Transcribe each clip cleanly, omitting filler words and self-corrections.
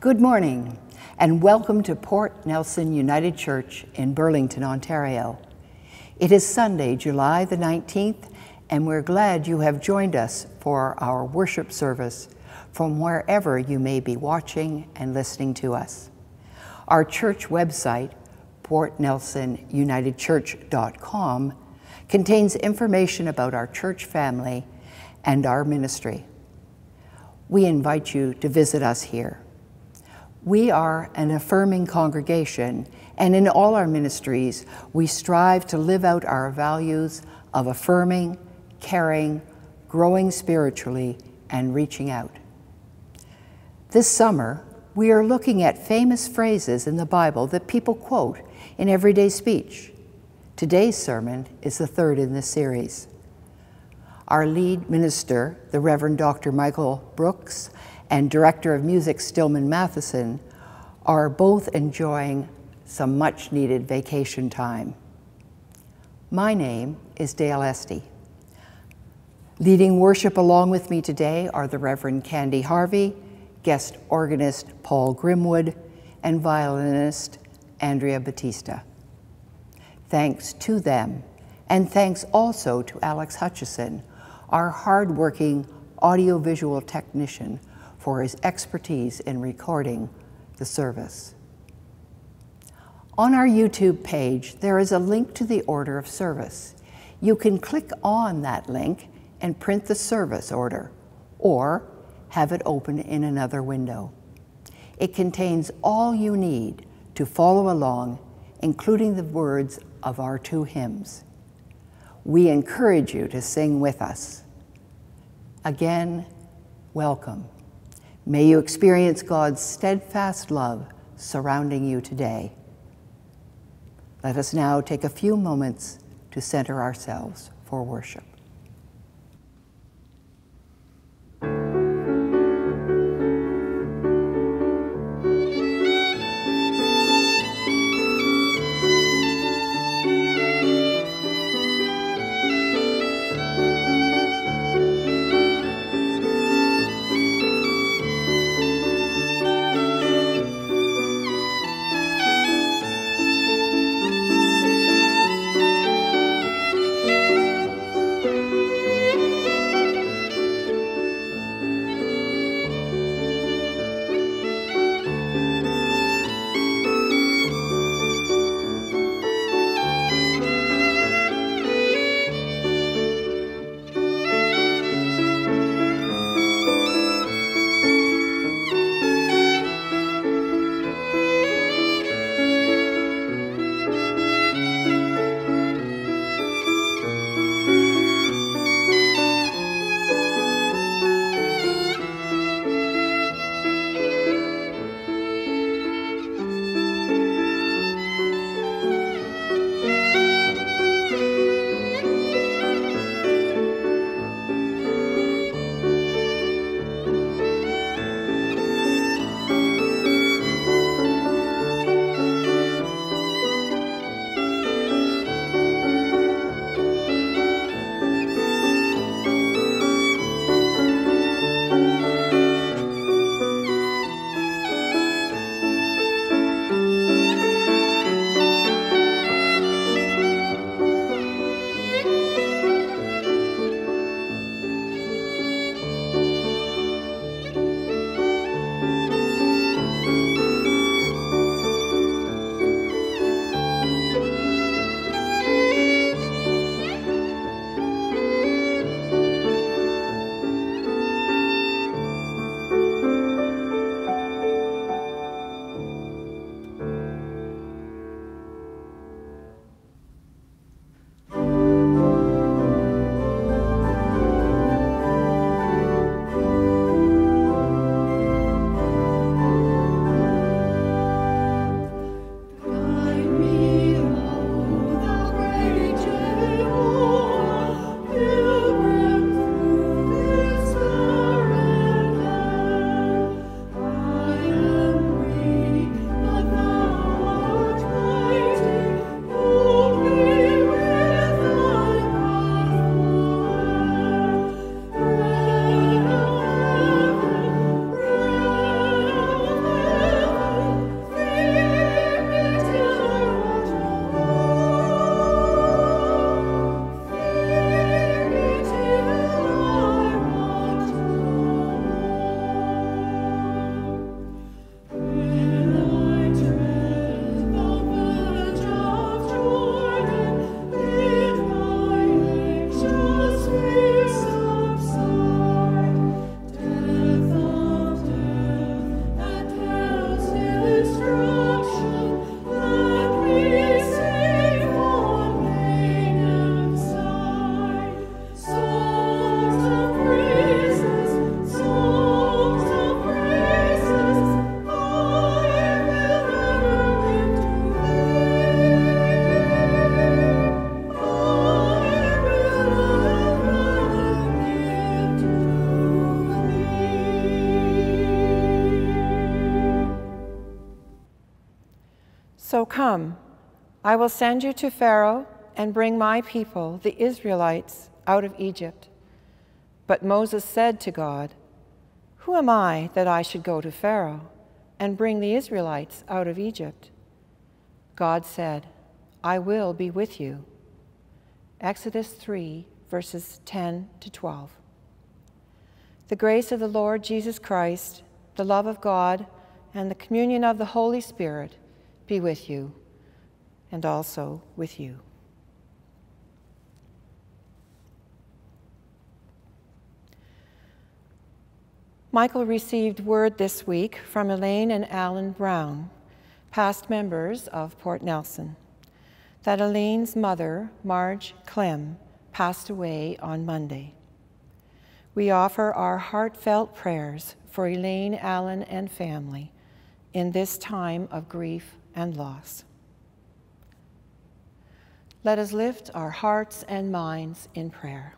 Good morning, and welcome to Port Nelson United Church in Burlington, Ontario. It is Sunday, July the 19th, and we're glad you have joined us for our worship service from wherever you may be watching and listening to us. Our church website, portnelsonunitedchurch.com, contains information about our church family and our ministry. We invite you to visit us here. We are an affirming congregation, and in all our ministries, we strive to live out our values of affirming, caring, growing spiritually, and reaching out. This summer, we are looking at famous phrases in the Bible that people quote in everyday speech. Today's sermon is the third in this series. Our lead minister, the Reverend Dr. Michael Brooks, and Director of Music Stillman Matheson are both enjoying some much-needed vacation time. My name is Dale Esty. Leading worship along with me today are the Reverend Candy Harvey, guest organist Paul Grimwood, and violinist Andrea Batista. Thanks to them, and thanks also to Alex Hutchison, our hard-working audiovisual technician, for his expertise in recording the service. On our YouTube page, there is a link to the order of service. You can click on that link and print the service order, or have it open in another window. It contains all you need to follow along, including the words of our two hymns. We encourage you to sing with us. Again, welcome. May you experience God's steadfast love surrounding you today. Let us now take a few moments to center ourselves for worship. So come, I will send you to Pharaoh and bring my people, the Israelites, out of Egypt. But Moses said to God, Who am I that I should go to Pharaoh and bring the Israelites out of Egypt? God said, I will be with you. Exodus 3, verses 10 to 12. The grace of the Lord Jesus Christ, the love of God, and the communion of the Holy Spirit be with you, and also with you. Michael received word this week from Elaine and Alan Brown, past members of Port Nelson, that Elaine's mother, Marge Clem, passed away on Monday. We offer our heartfelt prayers for Elaine, Alan, and family in this time of grief and loss. Let us lift our hearts and minds in prayer.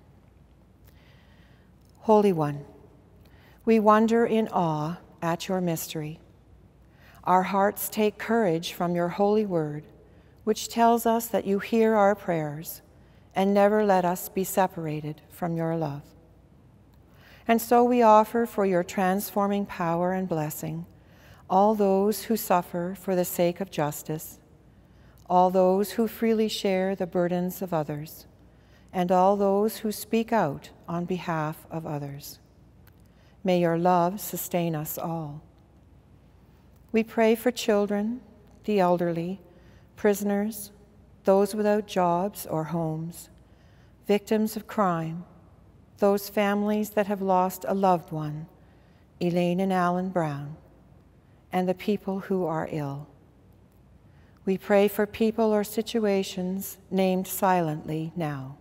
Holy One, we wonder in awe at your mystery. Our hearts take courage from your holy word, which tells us that you hear our prayers and never let us be separated from your love. And so we offer for your transforming power and blessing all those who suffer for the sake of justice, all those who freely share the burdens of others, and all those who speak out on behalf of others. May your love sustain us all. We pray for children, the elderly, prisoners, those without jobs or homes, victims of crime, those families that have lost a loved one, Elaine and Alan Brown, and the people who are ill. We pray for people or situations named silently now.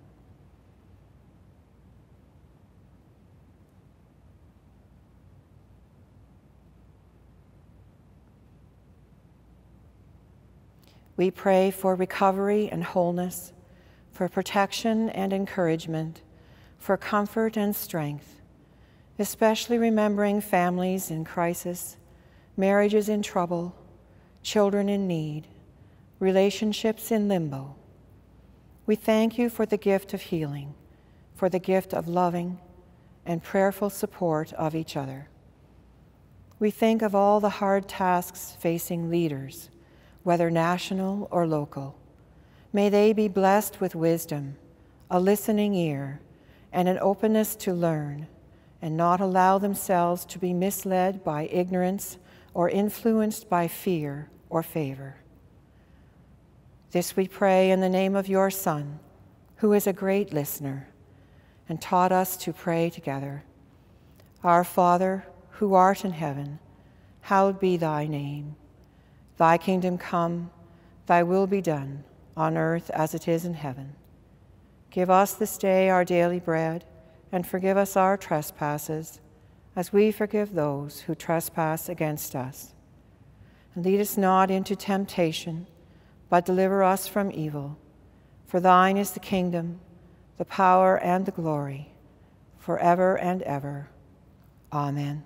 We pray for recovery and wholeness, for protection and encouragement, for comfort and strength, especially remembering families in crisis, marriages in trouble, children in need, relationships in limbo. We thank you for the gift of healing, for the gift of loving and prayerful support of each other. We think of all the hard tasks facing leaders, whether national or local. May they be blessed with wisdom, a listening ear, and an openness to learn, and not allow themselves to be misled by ignorance or influenced by fear or favor. This we pray in the name of your Son, who is a great listener and taught us to pray together. Our Father, who art in heaven, hallowed be thy name. Thy kingdom come, thy will be done, on earth as it is in heaven. Give us this day our daily bread, and forgive us our trespasses, as we forgive those who trespass against us. And lead us not into temptation, but deliver us from evil. For thine is the kingdom, the power, and the glory, forever and ever. Amen.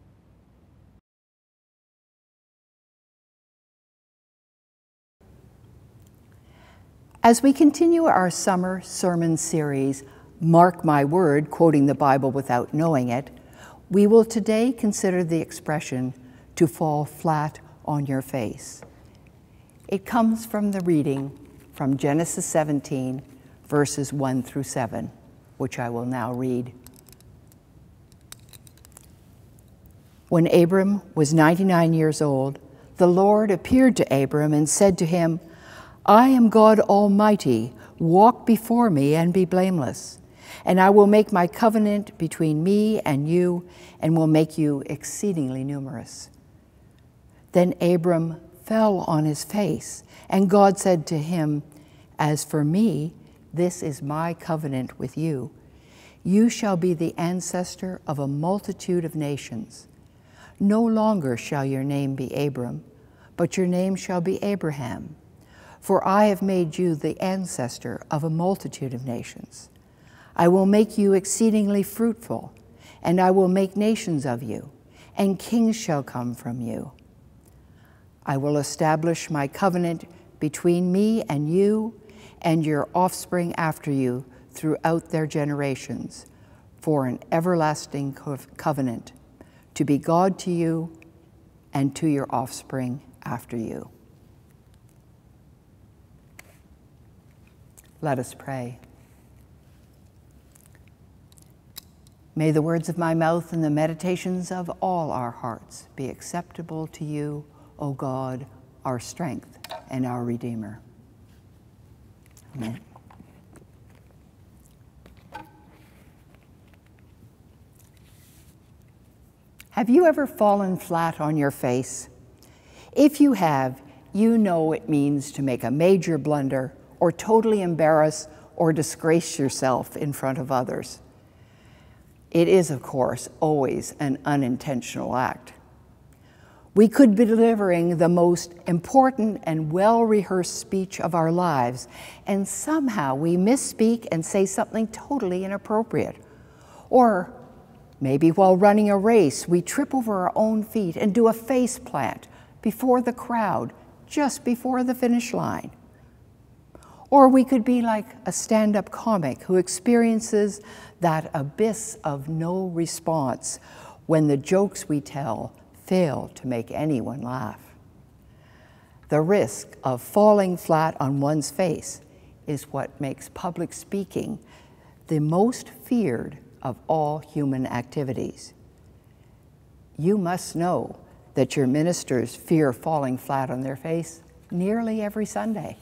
As we continue our summer sermon series, Mark My Word, quoting the Bible without knowing it, we will today consider the expression, to fall flat on your face. It comes from the reading from Genesis 17, verses 1 through 7, which I will now read. When Abram was 99 years old, the Lord appeared to Abram and said to him, I am God Almighty. Walk before me and be blameless, and I will make my covenant between me and you, and will make you exceedingly numerous. Then Abram fell on his face, and God said to him, As for me, this is my covenant with you. You shall be the ancestor of a multitude of nations. No longer shall your name be Abram, but your name shall be Abraham. For I have made you the ancestor of a multitude of nations. I will make you exceedingly fruitful, and I will make nations of you, and kings shall come from you. I will establish my covenant between me and you and your offspring after you throughout their generations, for an everlasting covenant, to be God to you and to your offspring after you. Let us pray. May the words of my mouth and the meditations of all our hearts be acceptable to you, O God, our strength and our Redeemer. Amen. Have you ever fallen flat on your face? If you have, you know it means to make a major blunder or totally embarrass or disgrace yourself in front of others. It is, of course, always an unintentional act. We could be delivering the most important and well-rehearsed speech of our lives, and somehow we misspeak and say something totally inappropriate. Or maybe while running a race, we trip over our own feet and do a face plant before the crowd, just before the finish line. Or we could be like a stand-up comic who experiences that abyss of no response when the jokes we tell fail to make anyone laugh. The risk of falling flat on one's face is what makes public speaking the most feared of all human activities. You must know that your ministers fear falling flat on their face nearly every Sunday.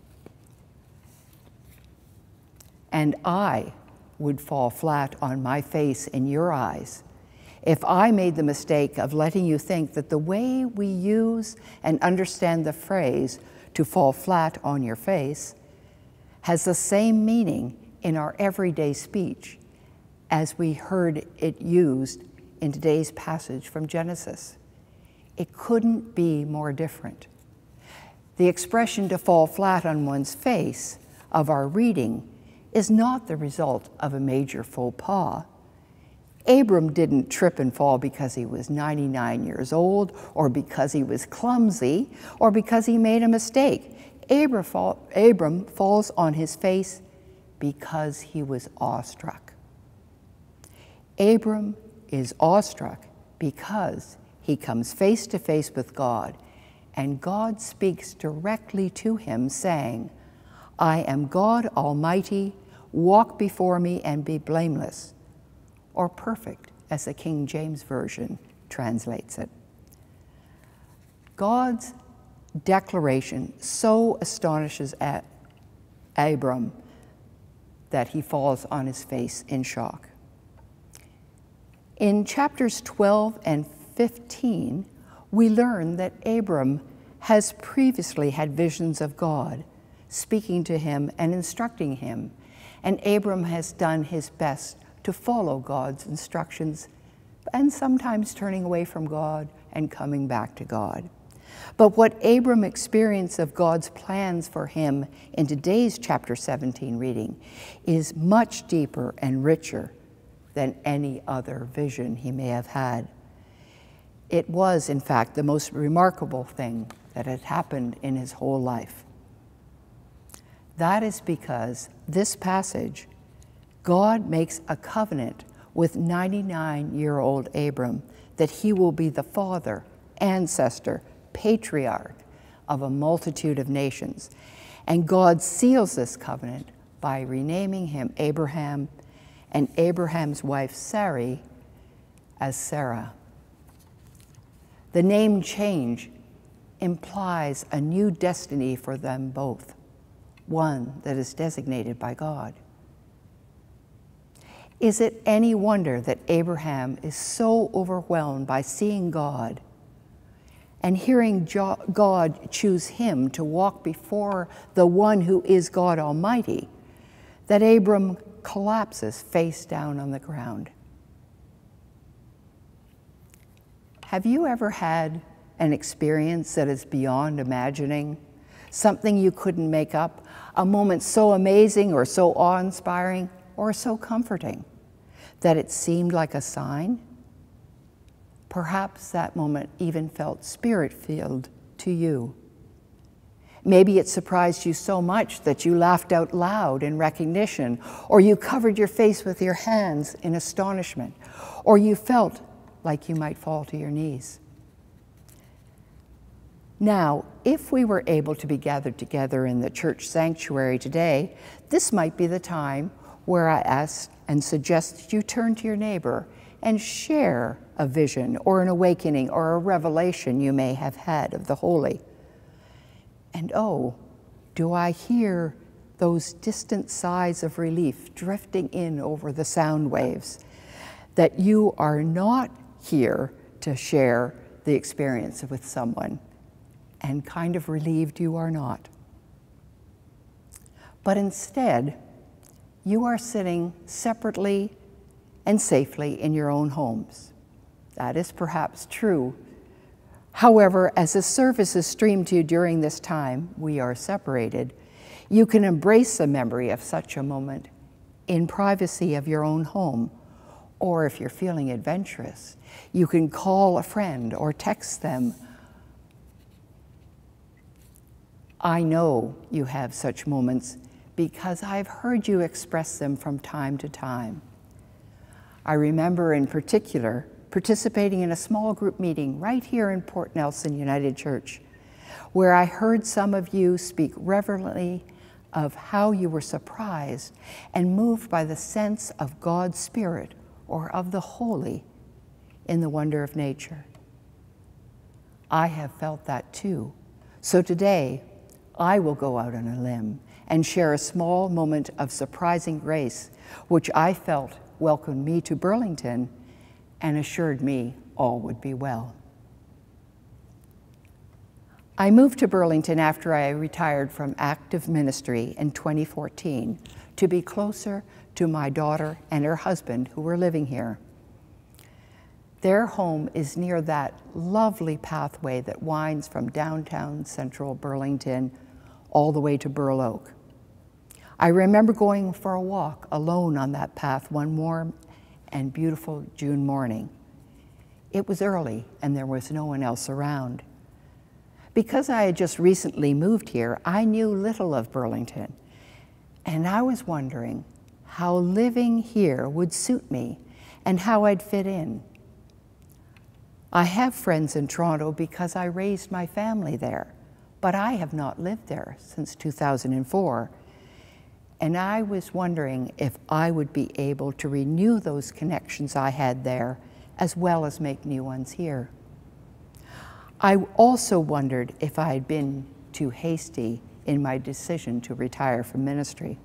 And I would fall flat on my face in your eyes if I made the mistake of letting you think that the way we use and understand the phrase to fall flat on your face has the same meaning in our everyday speech as we heard it used in today's passage from Genesis. It couldn't be more different. The expression to fall flat on one's face of our reading is not the result of a major faux pas. Abram didn't trip and fall because he was 99 years old, or because he was clumsy, or because he made a mistake. Abram falls on his face because he was awestruck. Abram is awestruck because he comes face to face with God, and God speaks directly to him, saying, I am God Almighty, walk before me and be blameless, or perfect, as the King James Version translates it. God's declaration so astonishes Abram that he falls on his face in shock. In chapters 12 and 15, we learn that Abram has previously had visions of God, speaking to him and instructing him, and Abram has done his best to follow God's instructions, and sometimes turning away from God and coming back to God. But what Abram experienced of God's plans for him in today's chapter 17 reading is much deeper and richer than any other vision he may have had. It was, in fact, the most remarkable thing that had happened in his whole life. That is because this passage, God makes a covenant with 99-year-old Abram that he will be the father, ancestor, patriarch of a multitude of nations. And God seals this covenant by renaming him Abraham and Abraham's wife Sarai as Sarah. The name change implies a new destiny for them both, one that is designated by God. Is it any wonder that Abraham is so overwhelmed by seeing God and hearing God choose him to walk before the one who is God Almighty, that Abram collapses face down on the ground? Have you ever had an experience that is beyond imagining? Something you couldn't make up? A moment so amazing or so awe-inspiring or so comforting that it seemed like a sign? Perhaps that moment even felt spirit-filled to you. Maybe it surprised you so much that you laughed out loud in recognition, or you covered your face with your hands in astonishment, or you felt like you might fall to your knees. Now, if we were able to be gathered together in the church sanctuary today, this might be the time where I ask and suggest you turn to your neighbor and share a vision or an awakening or a revelation you may have had of the holy. And oh, do I hear those distant sighs of relief drifting in over the sound waves, that you are not here to share the experience with someone, and kind of relieved you are not. But instead, you are sitting separately and safely in your own homes. That is perhaps true. However, as the service is streamed to you during this time, we are separated. You can embrace the memory of such a moment in privacy of your own home, or if you're feeling adventurous, you can call a friend or text them. I know you have such moments because I've heard you express them from time to time. I remember in particular participating in a small group meeting right here in Port Nelson United Church, where I heard some of you speak reverently of how you were surprised and moved by the sense of God's Spirit or of the holy in the wonder of nature. I have felt that too. So today, I will go out on a limb and share a small moment of surprising grace, which I felt welcomed me to Burlington and assured me all would be well. I moved to Burlington after I retired from active ministry in 2014 to be closer to my daughter and her husband who were living here. Their home is near that lovely pathway that winds from downtown central Burlington all the way to Burl Oak. I remember going for a walk alone on that path one warm and beautiful June morning. It was early and there was no one else around. Because I had just recently moved here, I knew little of Burlington, and I was wondering how living here would suit me and how I'd fit in. I have friends in Toronto because I raised my family there, but I have not lived there since 2004. And I was wondering if I would be able to renew those connections I had there, as well as make new ones here. I also wondered if I had been too hasty in my decision to retire from ministry.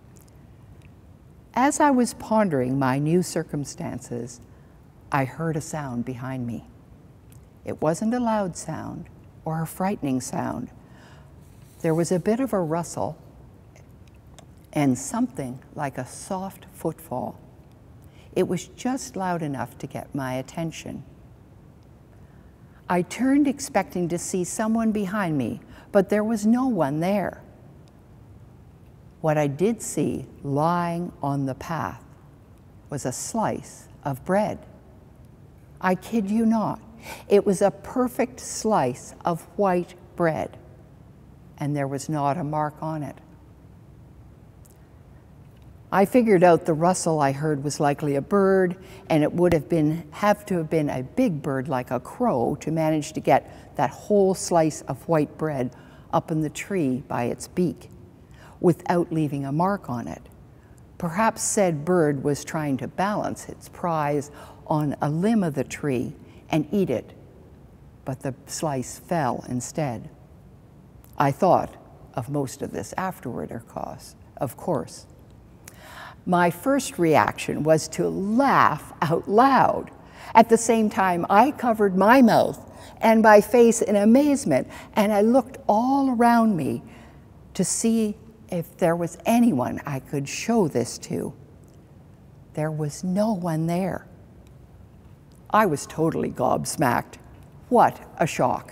As I was pondering my new circumstances, I heard a sound behind me. It wasn't a loud sound or a frightening sound. There was a bit of a rustle and something like a soft footfall. It was just loud enough to get my attention. I turned expecting to see someone behind me, but there was no one there. What I did see lying on the path was a slice of bread. I kid you not. It was a perfect slice of white bread, and there was not a mark on it. I figured out the rustle I heard was likely a bird, and it would have to have been a big bird like a crow to manage to get that whole slice of white bread up in the tree by its beak without leaving a mark on it. Perhaps said bird was trying to balance its prize on a limb of the tree and eat it, but the slice fell instead. I thought of most of this afterward, of course. My first reaction was to laugh out loud. At the same time, I covered my mouth and my face in amazement, and I looked all around me to see if there was anyone I could show this to. There was no one there. I was totally gobsmacked. What a shock.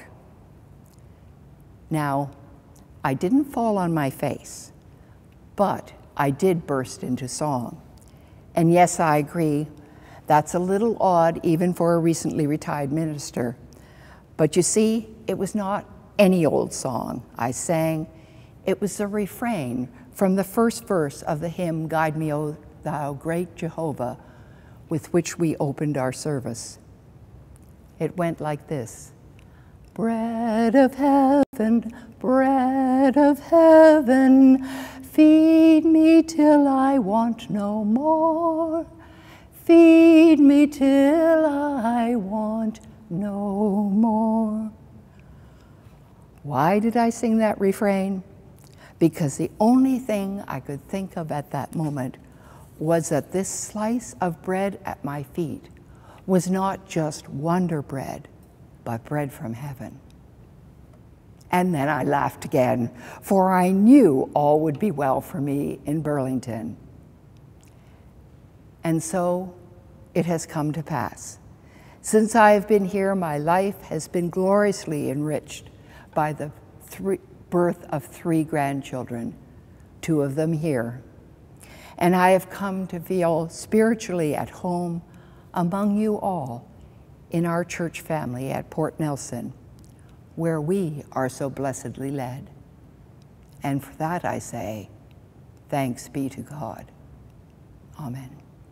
Now, I didn't fall on my face, but I did burst into song. And yes, I agree, that's a little odd even for a recently retired minister. But you see, it was not any old song I sang. It was the refrain from the first verse of the hymn, Guide Me, O Thou Great Jehovah, with which we opened our service. It went like this: bread of heaven, feed me till I want no more. Feed me till I want no more. Why did I sing that refrain? Because the only thing I could think of at that moment was that this slice of bread at my feet was not just Wonder Bread, but bread from heaven. And then I laughed again, for I knew all would be well for me in Burlington. And so it has come to pass. Since I have been here, my life has been gloriously enriched by the birth of 3 grandchildren, 2 of them here. And I have come to feel spiritually at home among you all in our church family at Port Nelson, where we are so blessedly led. And for that I say, thanks be to God. Amen.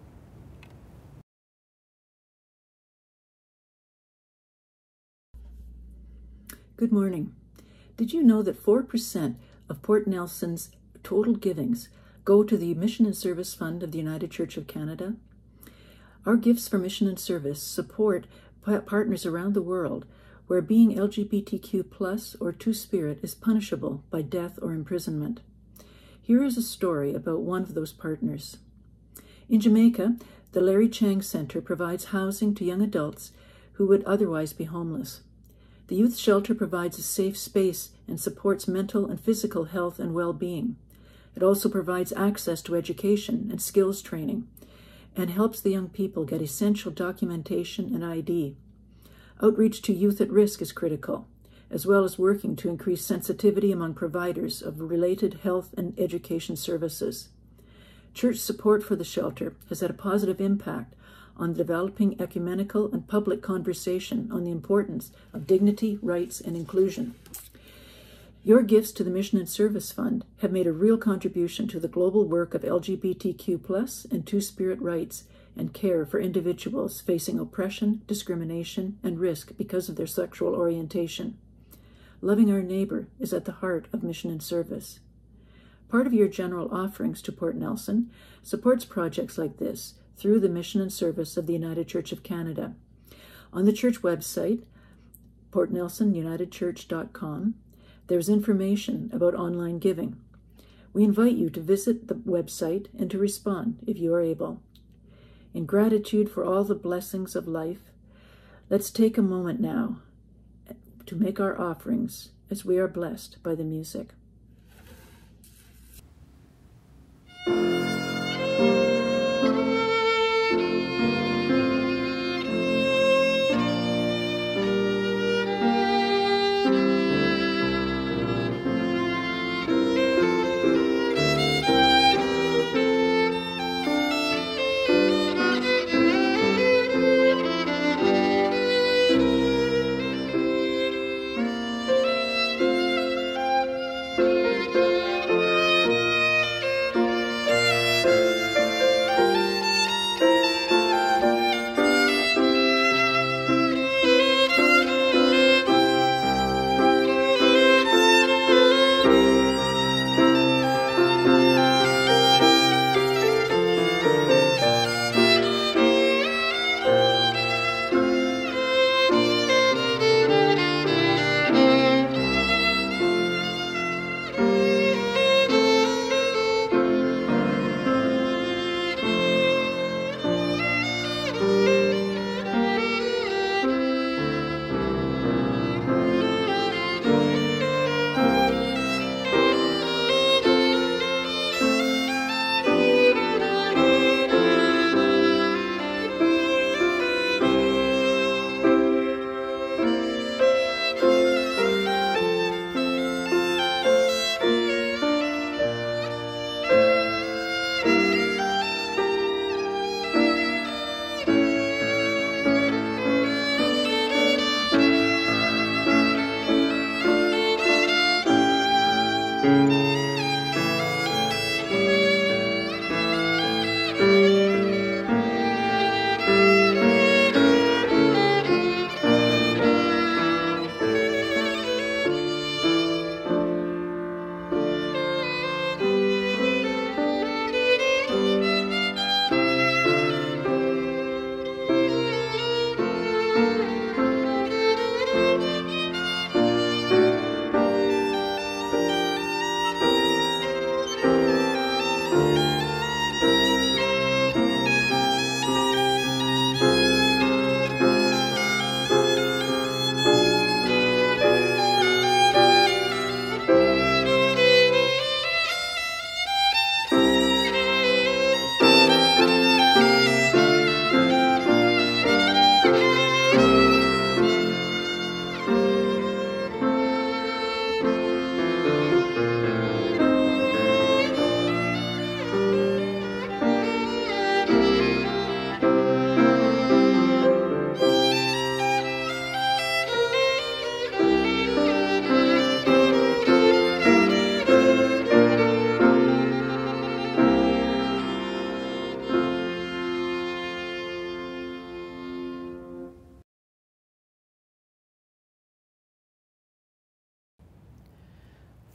Good morning. Did you know that 4% of Port Nelson's total givings go to the Mission and Service Fund of the United Church of Canada? Our gifts for mission and service support partners around the world where being LGBTQ+ or Two-Spirit is punishable by death or imprisonment. Here is a story about one of those partners. In Jamaica, the Larry Chang Center provides housing to young adults who would otherwise be homeless. The youth shelter provides a safe space and supports mental and physical health and well-being. It also provides access to education and skills training and helps the young people get essential documentation and ID. Outreach to youth at risk is critical, as well as working to increase sensitivity among providers of related health and education services. Church support for the shelter has had a positive impact on developing ecumenical and public conversation on the importance of dignity, rights, and inclusion. Your gifts to the Mission and Service Fund have made a real contribution to the global work of LGBTQ+ and Two-Spirit rights and care for individuals facing oppression, discrimination, and risk because of their sexual orientation. Loving our neighbor is at the heart of mission and service. Part of your general offerings to Port Nelson supports projects like this through the Mission and Service of the United Church of Canada. On the church website, portnelsonunitedchurch.com, there's information about online giving. We invite you to visit the website and to respond if you are able. In gratitude for all the blessings of life, let's take a moment now to make our offerings as we are blessed by the music.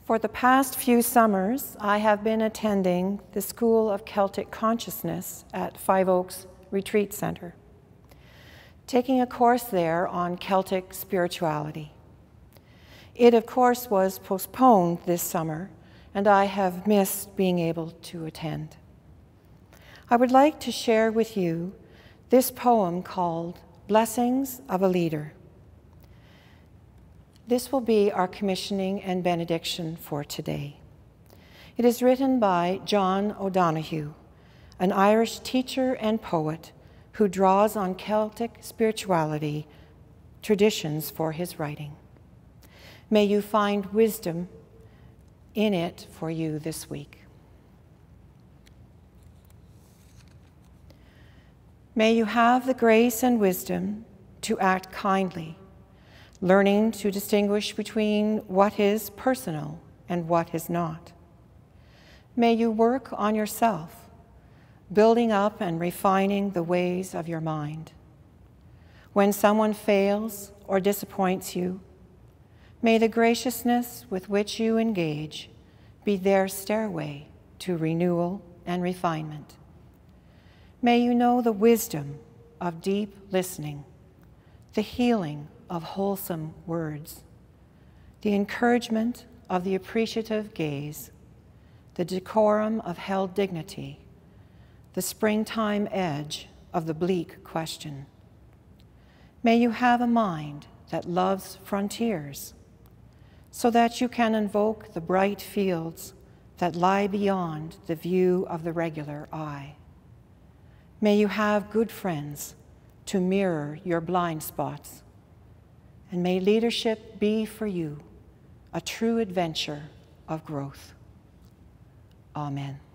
For the past few summers, I have been attending the School of Celtic Consciousness at Five Oaks Retreat Center, taking a course there on Celtic spirituality. It, of course, was postponed this summer, and I have missed being able to attend. I would like to share with you this poem called Blessings of a Leader. This will be our commissioning and benediction for today. It is written by John O'Donoghue, an Irish teacher and poet who draws on Celtic spirituality traditions for his writing. May you find wisdom in it for you this week. May you have the grace and wisdom to act kindly, learning to distinguish between what is personal and what is not. May you work on yourself, building up and refining the ways of your mind. When someone fails or disappoints you, may the graciousness with which you engage be their stairway to renewal and refinement. May you know the wisdom of deep listening, the healing of wholesome words, the encouragement of the appreciative gaze, the decorum of held dignity, the springtime edge of the bleak question. May you have a mind that loves frontiers, so that you can invoke the bright fields that lie beyond the view of the regular eye. May you have good friends to mirror your blind spots, and may leadership be for you a true adventure of growth. Amen.